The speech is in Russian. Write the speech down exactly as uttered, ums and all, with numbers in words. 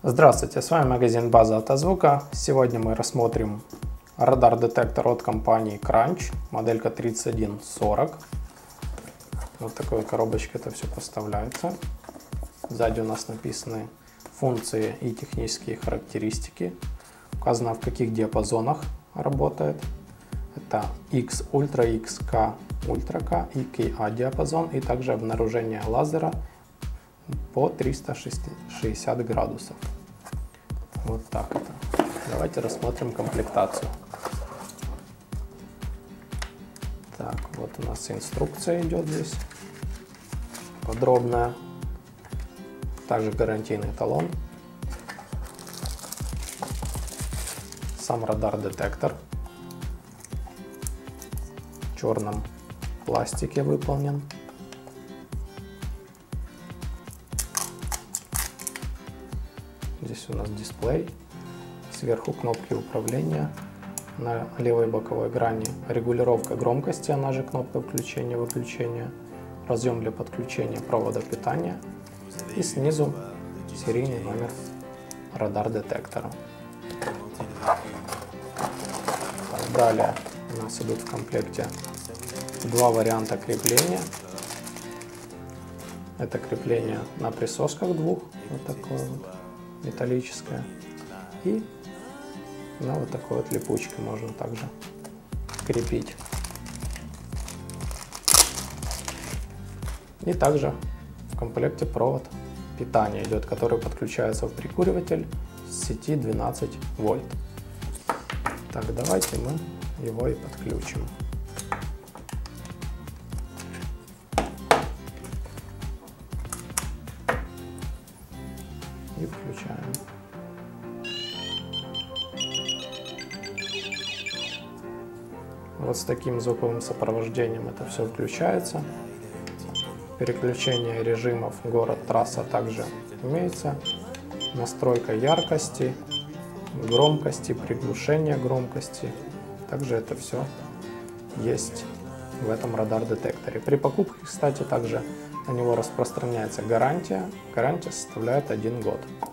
Здравствуйте, с вами магазин База Автозвука. Сегодня мы рассмотрим радар-детектор от компании Crunch, моделька тридцать один сорок. Вот такой коробочкой это все поставляется. Сзади у нас написаны функции и технические характеристики. Указано, в каких диапазонах работает. Это X Ultra, X K Ultra K и K A диапазон, и также обнаружение лазера по триста шестьдесят градусов. Вот так это. Давайте рассмотрим комплектацию. Так, вот у нас инструкция идет здесь, подробная. Также гарантийный талон. Сам радар-детектор в черном пластике выполнен. Здесь у нас дисплей, сверху кнопки управления, на левой боковой грани регулировка громкости, она же кнопка включения-выключения, разъем для подключения провода питания и снизу серийный номер радар-детектора. Далее у нас идут в комплекте два варианта крепления. Это крепление на присосках двух, вот такое вот металлическое, и на вот такой вот липучке можно также крепить. И также в комплекте провод питания идет, который подключается в прикуриватель с сети двенадцать вольт. Так, давайте мы его и подключим. И включаем. Вот с таким звуковым сопровождением это все включается. Переключение режимов город, трасса также имеется. Настройка яркости, громкости, приглушение громкости. Также это все есть в этом радар-детекторе. При покупке, кстати, также на него распространяется гарантия. Гарантия составляет один год.